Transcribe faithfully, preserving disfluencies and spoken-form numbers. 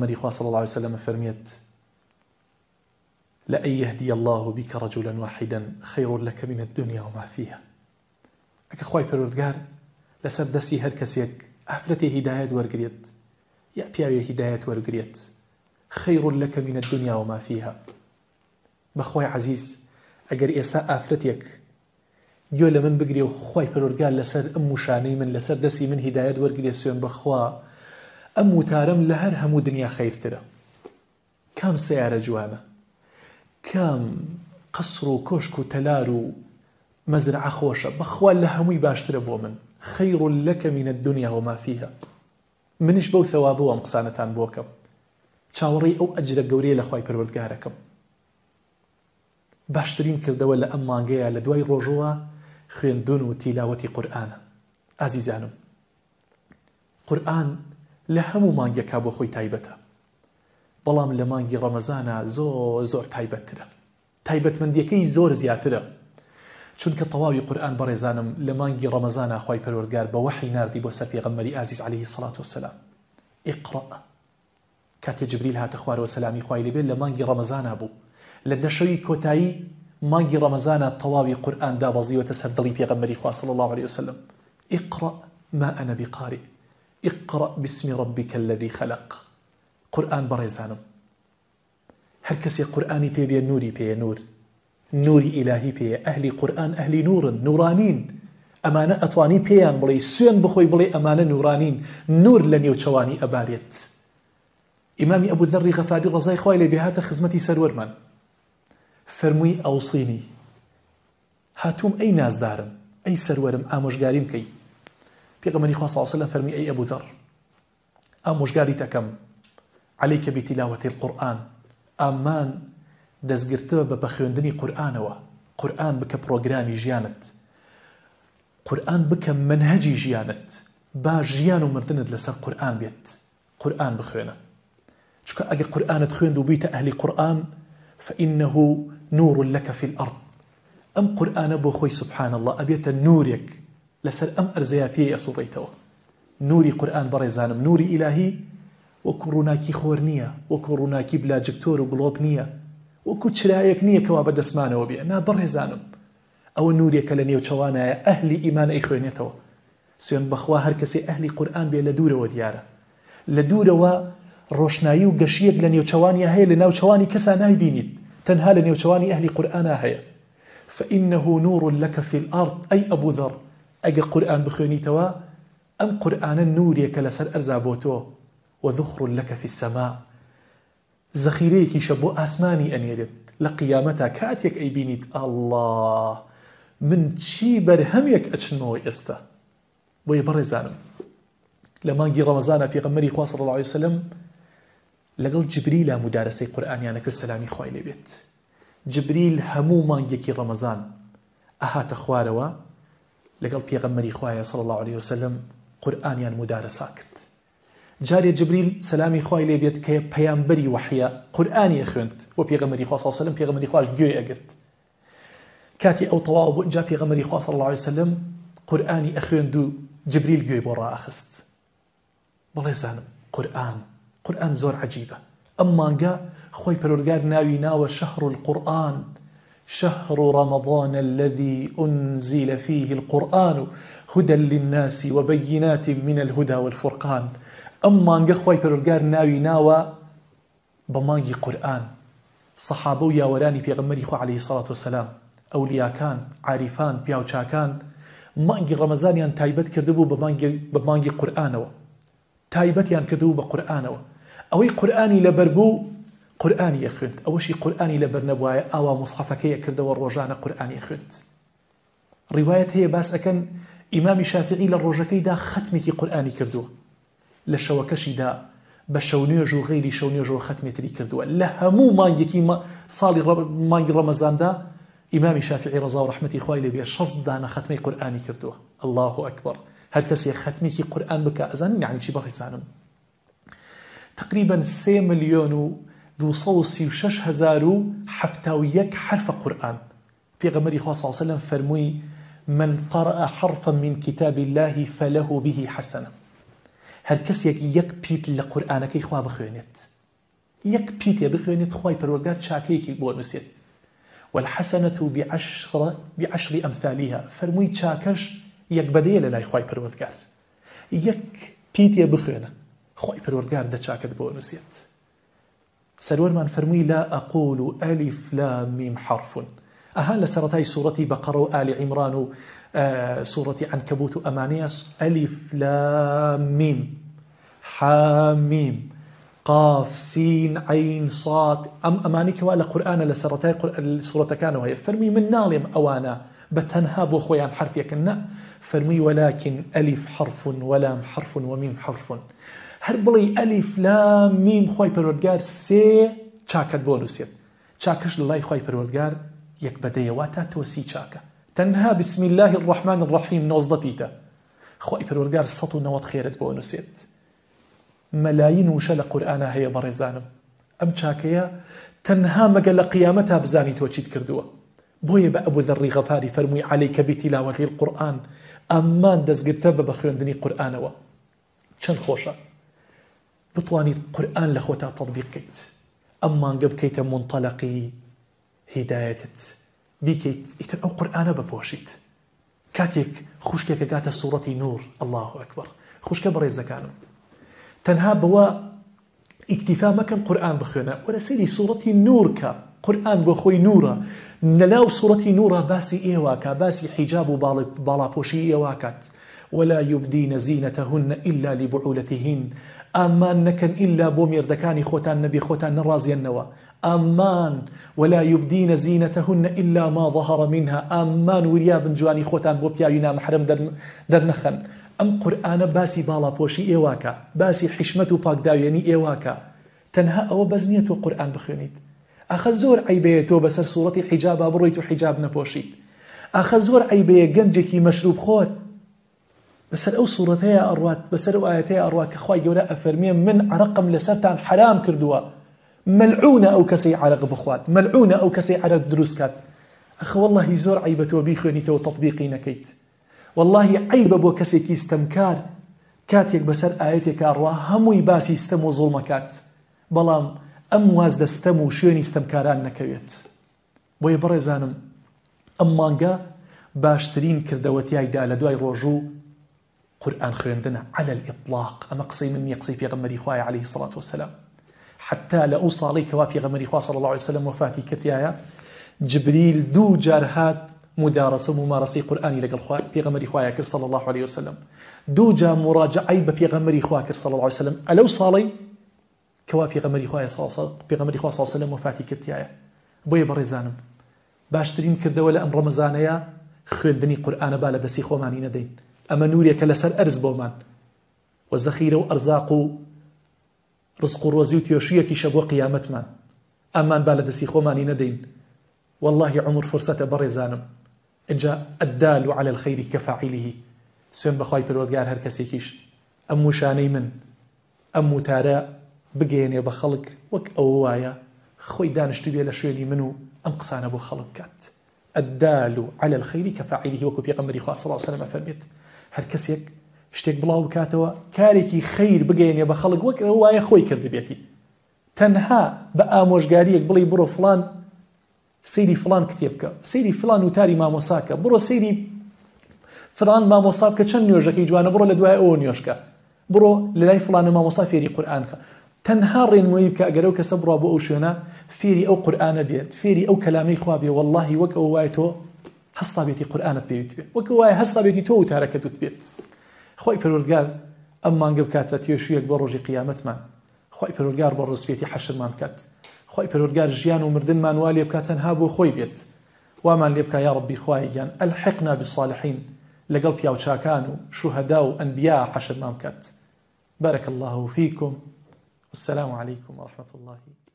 پێغەمبەری خوا صلی الله عليه وسلم فەرمێت لأن يهدي الله بك رجلا واحدا خير لك من الدنيا وما فيها. ئەگە خوای پەروەردگار لەسەر دەستی هەر کەسێک ئافرەتێ هیدایەت وەرگرێت یا پیاوێ هیدایەت وەرگرێت خير لك من الدنيا وما فيها. بەخوای عزیز ئەگەر ئێستا ئافرەتێک گوێ لە من بگرێ و خوای پەروەردگار لەسەر ئەم وشانەی من لەسەر دەستی من هیدایەت وەرگرێ سوێن بەخوا ئەم وتارەم لە هەر هەموو دنیا خەیرترە. کام سیارە جوانە، کام قەسڕ و کۆشک و تەلار و مەزرعە خۆشە، بەخوا لە هەمووی باشترە بۆ من. خەیر لەکە من الدنیا وما فیها. منیش بەو ثەوابەوە ئەم قسانەتان بۆکەم، چاوەڕێی ئەو ئەجرە گەورەیە لە خوای پەروەردگارەکەم. باشترین کردەوە لە ئەم مانگەیە لە دوای ڕۆژەوە خوێندون و تیلاوەتی قورئانە. ئازیزانم، قورئان لە هەموو مانگێکا بۆ خۆی تایبەتە، بەڵام لە مانگی ڕەمەزانە زۆر زۆر تایبەتترە، تایبەتمەندیەکەی زۆر زیاترە، چونکە تەواوی قورئان بەڕێزانم لە مانگی ڕەمەزانە خوای پەروەردگار بە وەحی ناردی بۆ سەر پێغەمبەری ئازیز عەلەیهی السەڵاتو وەسەلام. ئیقڕە، کاتێ جبریل هاتە خوارەوە سەلامی خوای لێبێت لە مانگی ڕەمەزانە بوو، لە دەشەوی کۆتایی مانگی ڕەمەزانە تەواوی قورئان دابەزیوەتە سەر دڵی پێغەمبەری خوا صلی الله عليه وسلم. ئیقڕە ما ئەنە بقارئ اقرأ باسم ربك الذي خلق. قرآن بريزانم، هر كسي قرآني بي بي نوري بي نور، نوري إلهي بي، أهلي قرآن أهلي نور نورانين، أمانة أطواني بيان بلي سوين بخوي بلي أمانة نورانين، نور لن يوچواني أباريت. إمامي أبو ذر غفاري رضاي خوالي بهات خزمتي سرور من فرموي أوصيني، هاتوم أي ناس دارم أي سرورم آموشگاريم كي پێغەمبەری خوا صلی الله عليه وسلم فەرمی ئەی ئەبوو ذەر، ئامۆژگاریت دەکەم عەلەیکە بتیلاوەتی القورئان، ئامان دەستگرتووە بە بەخوێندنی قورئانەوە، قورئان بکە پرۆگرامی ژیانت، قورئان بکە منهەجی ژیانت، با ژیان و مردنت لەسەر قورئان بێت، قورئان بخوێنە. چونکە ئەگە قورئانت خوێند و بیتە ئەهلی قورئان فإنه نور لك في الأرض. ئەم قورئانە بۆ خۆی سبحان الله ئەبێتە نورێک لسر أم أرزيا بيه أصوبيتوا. نوري قرآن بريزانم، نوري إلهي وكوروناكي خورنية، وكوروناكي بلا جكتور وقلوب نية، وكو تشرايك نية كواب دسمانة وبيع نا بريزانم. أو نوري كلني وشوانا أهلي إيمان إخوانيتوا سيون بخوا هركسي أهلي قرآن بيه لدورة وديارة لدورة وروشنايو قشيق لني وشواني هاي لنا وشواني كسانا بينيت تنها لني وشواني أهلي قرآن هاي. فإنه نور لك في الأرض أي أبو ذر. ئەگە قورئان بخوێنیتەوە ئەم قورئانە نورێکە لەسەر ئەرزا بۆ تۆ وذخر لك في السماء، زەخیرەیەکیشە بۆ ئاسمانی ئەنێرێت لە قیامەتە کاتێک ئەیبینیت ئەڵڵا من چی بەرهەمێک ئەچنەوە ئێستا. بۆیە بەڕێزانم لە مانگی ڕەمەزانە پێغەمبەری خوا صلی الله عليه وسلم لەگەڵ جبریلە مودارەسەی قورئانیانە کرد سەلامی خوای لێبێت. جبریل هەموو مانگێکی ڕەمەزان ئەهاتە خوارەوە لەگەڵ پێغەمبەری خوایە صلی الله عليه وسلم قورئانیان مودارەسا کرد. جارێ جبریل سەلامی خوای لێبێت کە پەیامبەری وحیە قورئانی خوێند و پێغەمبەری خوا صلی الله عليه وسلم پێغەمبەری خواش گوێ ئەگرت. کاتی ئەو تەواو بوو اینجا پێغەمبەری خوا صلی الله عليه وسلم قورئانی ئەخوێند و جبریل گوێی بۆ ڕائەخست. بەڵێزانم قورئان قورئان زۆر عەجیبە. ئەم مانگە خۆی پەروەردگار ناوی ناوە شەهر القورئان، شهر رمضان الذي أنزل فيه القرآن هدى للناس وبينات من الهدى والفرقان. أما نقخوي پروردگار ناوي ناوى بمانجي قرآن. صحابو ياوراني بيغمري خو عليه الصلاة والسلام أولياء كان عارفان بياوچا كان مانجي رمضان يان تايبت كردبو بمانجي, بمانجي قرآن تايبت يان كردبو بقرآن أوي قرآني لبربو قرآني يخوند أوشي قرآني لبرنبوايا أو مصحفك يكرد والرجان قرآني يخوند. رواية هي باس أكن إمام شافعي للرجكي دا ختمك قرآني كردو لشوكشي دا بشونيجو غيري شونيجو ختمة تري كردو لهمو مانجي ما صالي مانجي رمضان دا إمام شافعي رضا ورحمتي خوالي لبيا شصد دانا ختمي قرآني كردو. الله أكبر. هل كسي ختمك قرآن بك أزن يعني شي برسانم تقريبا سي مليون دو صوصي وشش هزارو حفتاو يك حرف قرآن. بيغمري خواه صلى الله عليه وسلم فرموي من قرأ حرفا من كتاب الله فله به حسنة. هل كسيك يك بيت لقرآنك إخوة بخوانت یەک پیتێ بخوێنێت خی پەروەردگار چاکەیەکی بۆ نووسێت والحەسەنەة بعشر بعشر ئەمثالیها فەرمووی چاکەش یەک بەدەیە لە لای خی پەروەردگار یەک پیتێ بخوێنە خی پەروەردگار دە چاکت بۆ نووسێت سەرۆرمان فەرمووی لا ئەقول ئەلیف لام میم حرف ئەها لە سەرەتای سوورەتی بەقەرە و ئالی عیمران و سوورەتی عنکەبوت و ئەمانەیە ئەلیف لام میم حامیم قاف سین عین صاد ئەم ئەمانی کەوا لە قورئانە لە سەرەتای سوورەتەکانەوە هەیە فەرمی من ناڵێم ئەوانە بە تەنها بۆ خۆیان حرفێکن نە فەرمی ولكن ئەلیف حرف ولام حرف ومیم حرف هەر بڵێ ئەلیف لام میم خۆی پەروەردگار سێ چاکت بۆ نووسێت چاکەش لە لای خۆی پەروەردگار یەک بەدەیەوە تا تۆسی چاکە تەنها بسم الله الرحمن الرحیم نۆزدە پیتە خۆی پەروەردگار سەد و نەوەت خێرت بۆ نووسێت مەلاین وشە لە قورئانە هەیە بەڕێزانم ئەم چاکەیە تەنها مەگە لە قیامەتا بزانی تۆ چیت کردووە بۆیە بە ئەبوو ذەڕی غەفاری فەرمووی عەلەیکە بتیلاوەتی القورئان ئەمان دەستگرتە بە بەخوێندنی قورئانەوە چەند خۆشە بتوانیت قورئان لە خۆتا تەطبیق بکەیت ئەم مانگە بکەیتە منطەلەقی هیدایەتت بیکەیت ئیتر ئەو قورئانە بپۆشیت کاتێک خوشکێکە گاتە سوورەتی نور الله ئەکبەر خوشکە بەڕێزەکانم تەنها بەوە ئیکتیفا مەکەن قورئان بخوێنە وەرە سەیری سوورەتی نور کە قورئان بۆ خۆی نورە لەناو سوورەتی نورە باسی ئێواکە باسی حیجاب و باڵاپۆشی ئێواکات ولا يبدين زينتهن إلا لبعولتهن ئامان نەکەن ئیلا بۆ مێردەکانی خۆتان نەبی خۆتان نەڕازێننەوە ئامان ولا يبدين زينتهن إلا ما ظهر منها ئامان وریابن جوانی خۆتان بۆ پیاوی نامەحرەم دەرنەخەن ئەم قورئانە باسی باڵاپۆشی ئێواکە باسی حیشمەت و پاکداوێنی ئێواکە تەنها ئەوە بەس نییە تۆ قورئان بخوێنیت ئاخە زۆر عیبەیە تۆ بەسەر سوورەتی حیجابا بڕۆیت و حیجاب نەپۆشیت ئاخە زۆر عیبەیە گەنجێکی مەشروب خۆت بەسەر ئەو سوورەتەیە ئەڕوات بەسەر ئەو ئاەتەیە ئەڕوات کە خوای گەورە ئەفەرمێ من عەرەقم لەسەرتان حرام کردووە مەلعونە ئەو کەسەی عەرەق بخوات مەلعونە ئەو کەسەی عەرەق دروست کات ئەخە وەڵڵاهی زۆر عیبە تۆ بیخوێنیتەوە تەطبیقی نەکەیت والله عیبە بۆ کەسێکی ستەمکار کاتێک بەسەر ئاەتێک ئەڕوا هەمووی باسی ستەم و زوڵمەکات بەڵام ئەم واز دەستەم و شوێنی ستەمکاران نەکەوێت بۆیە بەڕێزانم ئەم مانگە باشترین کردەوەتیایدا لە دوای ڕۆژوو قورئان خوێندنە على الإطلاق ئەمە قسەی من نییە قسەی پێغەمبەری خوایە عليه الصلاة والسلام حتى لە ئەو ساڵەی کەوا پێغەمبەری خوا صلی الله عليه وسلم وفاتی کردایە جبریل دوو جار هات مدارسة ممارسة قرآني لقل خوا بيغمري خوا يكر صلى الله عليه وسلم دوجا مراجعة بيغمري خوا يكر صلى الله عليه وسلم ألو صالي كوا بيغمري خوا صلى الله عليه وسلم وفاتي كرتيايا بوي برزانم باشترين كرده ولا أم رمزانيا خويندني قرآن بالا دسي خوماني ندين أما نوريا كلسر أرز بومان والزخيرة وأرزاق رزق روزي وتيوشية كي شبو قيامت من أمان بالا دسي خوماني ندين والله عمر فرصة برزانم إنجا الدال على الخير كفاعله سوين بخواي پروردگار هر کسی کیش أم شاني من أم تارا بگين بخلق وك أوايا خوي دانش تبي لشويني منو أم قصانا بو خلق كات الدال على الخير كفاعله وكو بيغمري خواه صلى الله عليه وسلم فرميت هر کسيك شتێک بڵاو بکاتەوە کارێکی خەیر بگەێنێ بە خەڵک وەک وایە خۆی کردبێتی تەنها بە ئامۆژگاریەک بڵێ بڕۆ فڵان سەیری فڵان کتێب بکە سەیری فڵان وتاری مامۆساکە بڕۆ سەیری فڵان مامۆسا بکە چەند نوێژەکەی جوانە بڕۆ لە دوای ئەوە نوێژکە بڕۆ لە لای فڵانە مامۆسا فێری قورئانکە تەنها ڕێنمایی بکە ئەگەر ئەو کەسە بڕوا بۆ ئەو شوێنە فێری ئەو قورئانە بێت فێری ئەو کەلامەی خوا بێ واللهی وەک ئەو وایە تۆ هەستا بێتی قورئانت پێویست بێت وەک وایە هەستا بێتی تۆ وتارەکە دوت بێت خوای پەروەردگار ئەم مانگە بکاتە توێشویەک بۆ ڕۆژی قیامەتمان خوای پەروەردگار بۆ ڕزپێتی حەشرمان بکات خوای پەروەردگار ژیان و مردنمان وا لێ بکات تەنها بۆ خۆی بێت وامان لێ بکە یا ڕەبی خوایگیان ئەلحقنا بالصالحین لەگەڵ پیاو چاکان و شوهەدا و ئەنبیا حەشرمان بکات بارك الله فيكم والسلام عليكم ورحمة الله